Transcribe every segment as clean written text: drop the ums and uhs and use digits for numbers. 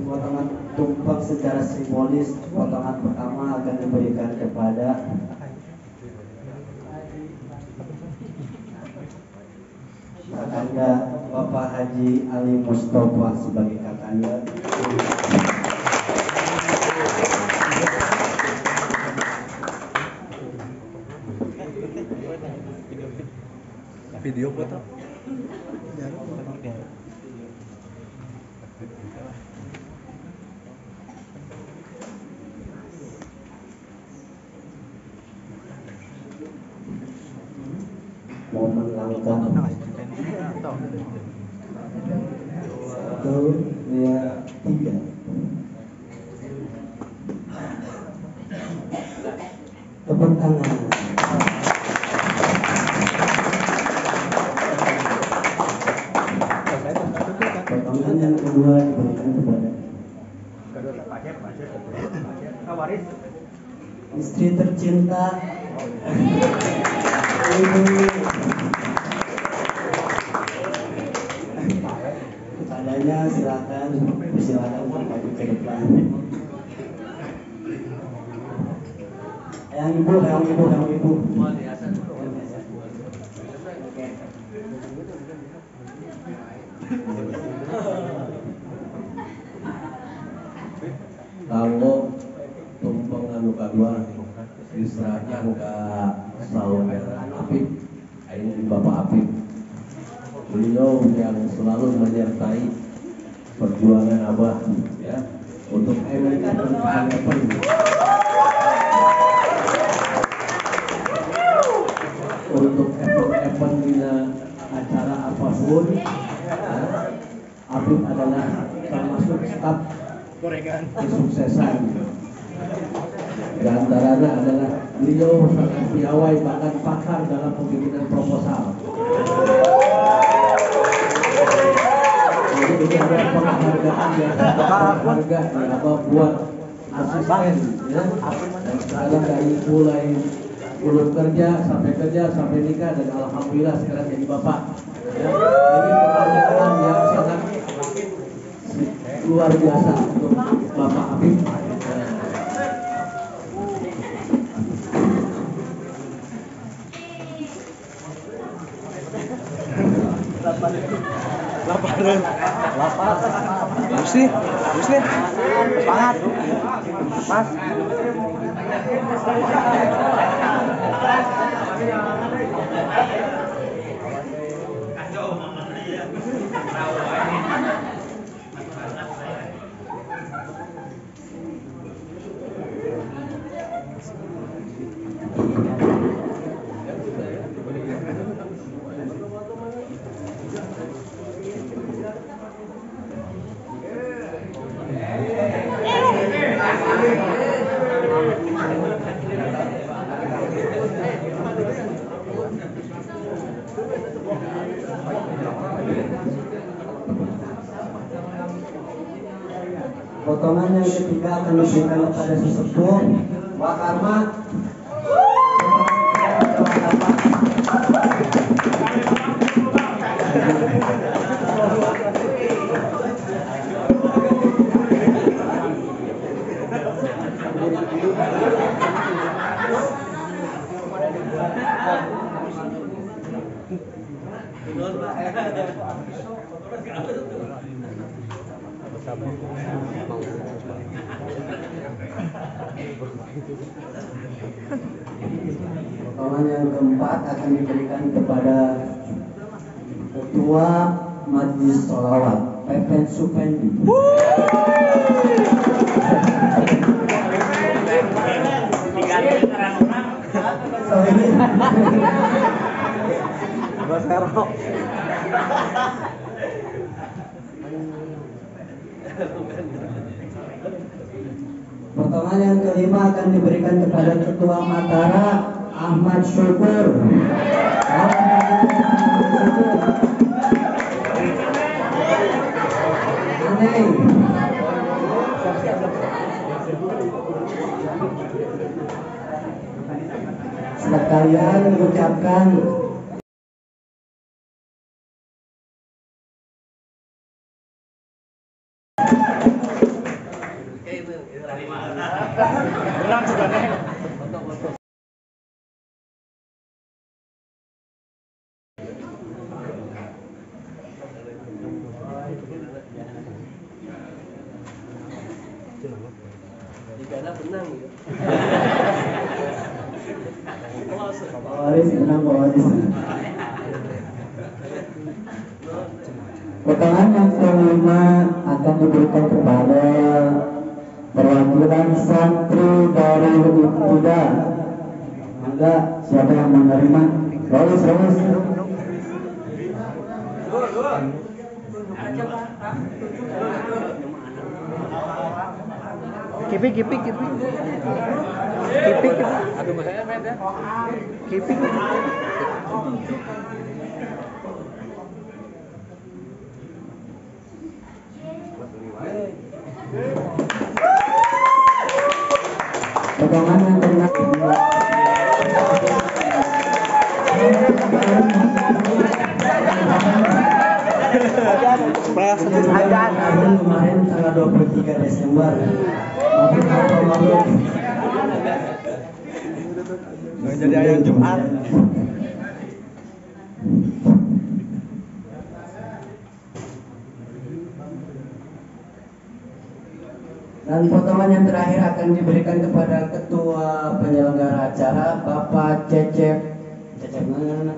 potongan tumpeng secara simbolis. Potongan pertama akan diberikan kepada kakanda Bapak Haji Ali Mustofa sebagai kakanda. Video foto. Momen langkah 1, 2, 3. Tepuk tangan. Potongan yang kedua diberikan kepada istri tercinta Ibu. Kepadanya silakan maju ke depan. Yang ibu. Lalu tumpeng anu kadua diserahkan ke saudara Apip, ini Bapak Apip. Beliau yang selalu menyertai perjuangan Abah ya untuk untuk event bina acara apapun ya, Apip adalah termasuk staf kesuksesan. Di antaranya adalah beliau sangat piawai bahkan pakar dalam pembikinan proposal. Jadi ini ada penghargaan yang berharga apa buat asisten ya. Dan sekarang dari mulai belum kerja sampai nikah dan alhamdulillah sekarang jadi bapak. Ya. Ini penghargaan yang sangat luar biasa untuk Bapak Apip. Lapar. Muslim, semangat. Mas. Potongan yang ketiga akan diberikan kepada sesepuh Wakarma. Potongan yang keempat akan diberikan kepada Ketua Majelis Sholawat Pepen Supendi. Potongan yang kelima akan diberikan kepada Ketua Matara Ahmad Syukur. Sekalian mengucapkan Benar sebenarnya. Digana benang gitu. Waris menang Waris. Potongan yang kelima akan diberikan kepada perwakilan santri dari Ibtida. Maka siapa yang menerima? Rolis. Kipik. Aduh bahaya met ya. Kipik. Potongan yang kena kemarin tanggal 23 Desember. Jadi ayam Jumat. Dan potongan yang terakhir akan diberikan kepada ketua penyelenggara acara Bapak Cecep mana?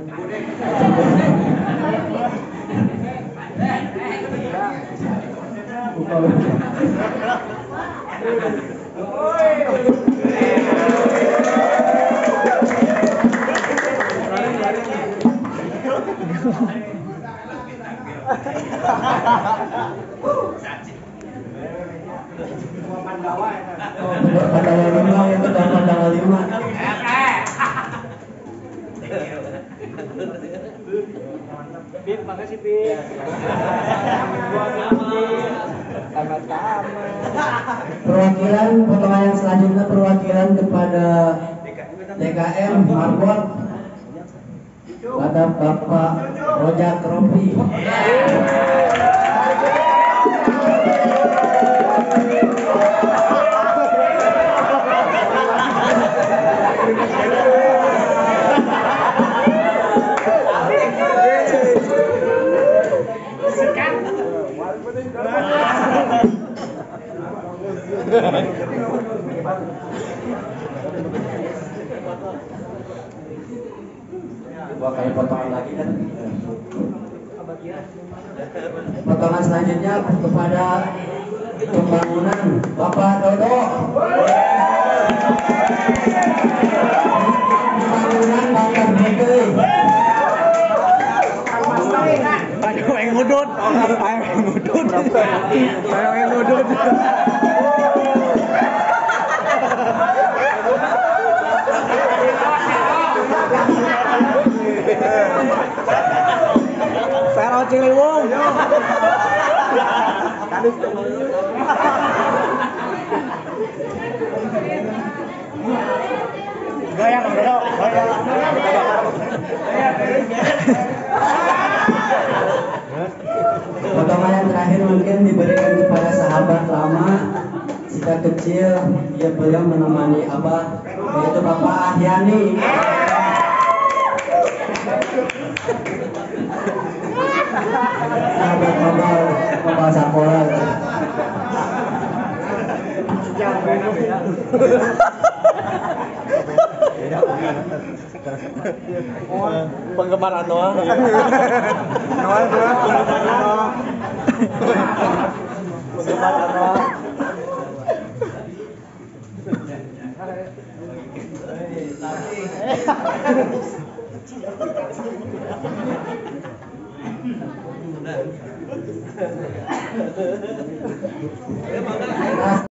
Pandangan 5 yang sudah pandangan 5. Bib, makasih Bib. Perwakilan potongan yang selanjutnya perwakilan kepada DKM Marbot pada Bapak Rojak Ropi. Dua kali potongan lagi kan. Potongan selanjutnya kepada pembangunan Bapak Dodo. Pembangunan Bapak Dodo. Ayo yang ngudut. Pero Ciliwung. Goyang. Potongan yang terakhir mungkin diberikan kepada sahabat lama sejak kecil, beliau menemani Abah, yaitu Bapak Ahyani. Sahabat Bapak sekolah. Penggemar Anoa. Penggemar Anoa.